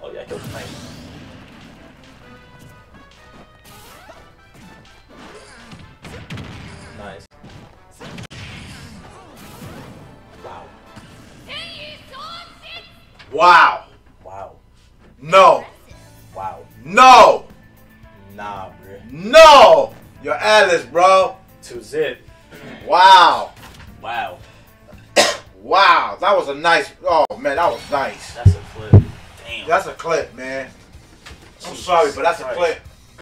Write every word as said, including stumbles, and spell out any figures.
Oh yeah, I killed Snake. Nice. Wow. Wow. Wow. No. Wow. No. Nah, bro. No. You're Alice, bro. Two zip. Wow. Wow. Wow. That was a nice. Oh man, that was nice. That's a clip. Damn. That's a clip, man. I'm Jesus sorry, but that's a Christ. clip.